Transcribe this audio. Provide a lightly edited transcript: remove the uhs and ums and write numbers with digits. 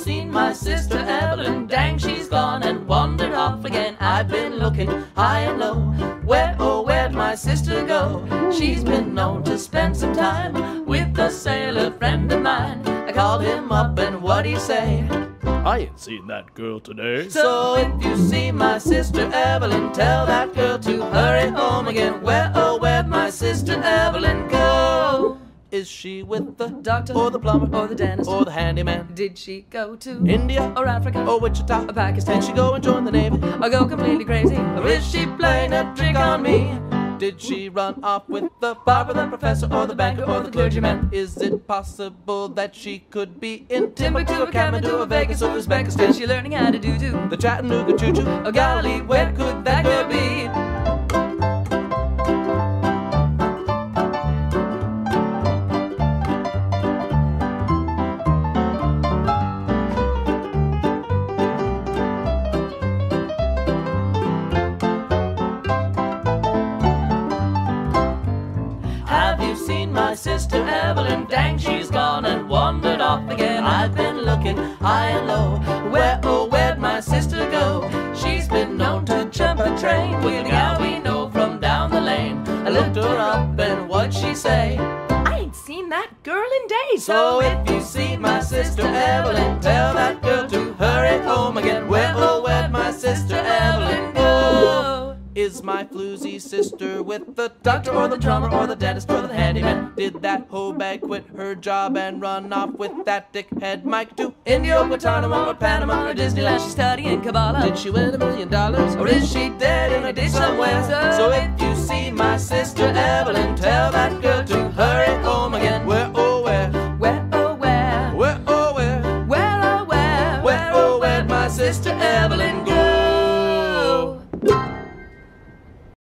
seen my sister Evelyn? Dang, she's gone and wandered off again. I've been looking high and low. Where, oh, where'd my sister go? She's been known to spend some time with a sailor friend of mine. I called him up and what'd he say? I ain't seen that girl today. So if you see my sister Evelyn, tell that girl to hurry home again. Where, oh, where'd my sister Evelyn go? Is she with the Doctor, or the plumber, or the dentist, or the handyman? Did she go to India, or Africa, or Wichita, or Pakistan? Did she go and join the Navy, or go completely crazy? Or is she playing a trick on me? Did she run off with the barber, the professor, or the banker, or the clergyman? Is it possible that she could be in Timbuktu, or Kathmandu, or Vegas, or Uzbekistan? Is she learning how to do the Chattanooga Choo-Choo? Oh golly, where could that girl be? Have you seen my sister Evelyn? Dang, she's gone and wandered off again. I've been looking high and low. Where, oh, where'd my sister go? She's been known to jump a train with a gal we know from down the lane. I looked her up and what'd she say? I ain't seen that girl in days. So if you see my sister Evelyn, tell that girl to hurry home again. Where, oh, where'd my sister Evelyn go? Is my floozy sister with the doctor, or the drummer, or the dentist, or the handyman? Did that hoe bag quit her job and run off with that dickhead Mike to India, or Guantanamo, or Panama, or Disneyland? She's studying Kabbalah. Did she win $1 million, or is she dead in a ditch somewhere? So if you see my sister Evelyn, tell that girl to hurry home again. Where, oh, where? Where, oh, where? Where, oh, where? Where, oh, where? Where, oh, where'd my sister